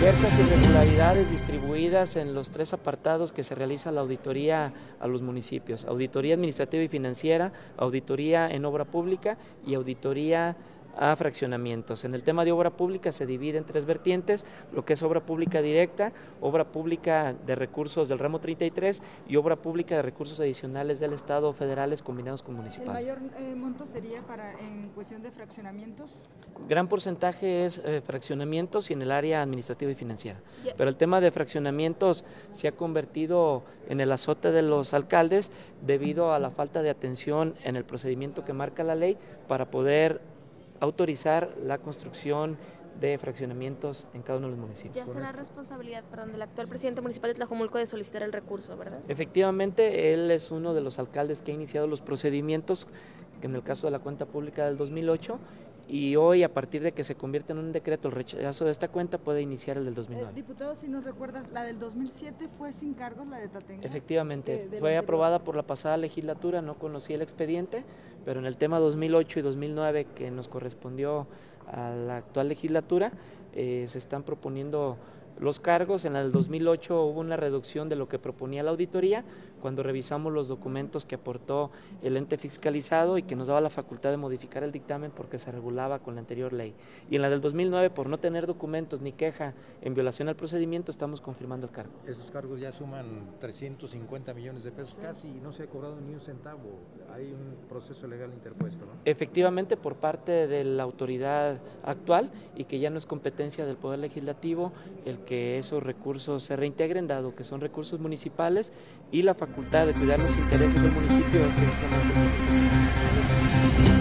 diversas irregularidades distribuidas en los 3 apartados que se realiza la auditoría a los municipios: auditoría administrativa y financiera, auditoría en obra pública y auditoría a fraccionamientos. En el tema de obra pública se divide en 3 vertientes: lo que es obra pública directa, obra pública de recursos del ramo 33 y obra pública de recursos adicionales del Estado o federales combinados con municipales. ¿El mayor monto sería en cuestión de fraccionamientos? Gran porcentaje es fraccionamientos y en el área administrativa y financiera. Pero el tema de fraccionamientos se ha convertido en el azote de los alcaldes debido a la falta de atención en el procedimiento que marca la ley para poder autorizar la construcción de fraccionamientos en cada uno de los municipios. Ya será responsabilidad, del actual presidente municipal de Tlajomulco de solicitar el recurso, ¿verdad? Efectivamente, él es uno de los alcaldes que ha iniciado los procedimientos, que en el caso de la cuenta pública del 2008, y hoy, a partir de que se convierte en un decreto el rechazo de esta cuenta, puede iniciar el del 2009. Diputado, si nos recuerdas, la del 2007 fue sin cargos, la de Tatenga. Efectivamente, fue aprobada por la pasada legislatura, no conocí el expediente, pero en el tema 2008 y 2009 que nos correspondió a la actual legislatura, se están proponiendo los cargos. En la del 2008 hubo una reducción de lo que proponía la auditoría cuando revisamos los documentos que aportó el ente fiscalizado y que nos daba la facultad de modificar el dictamen porque se regulaba con la anterior ley. Y en la del 2009, por no tener documentos ni queja en violación al procedimiento, estamos confirmando el cargo. Esos cargos ya suman 350 millones de pesos casi y no se ha cobrado ni un centavo. Hay un proceso legal interpuesto, ¿no? Efectivamente, por parte de la autoridad actual, y que ya no es competencia del Poder Legislativo el que esos recursos se reintegren, dado que son recursos municipales y la facultad de cuidar los intereses del municipio es precisamente el municipio.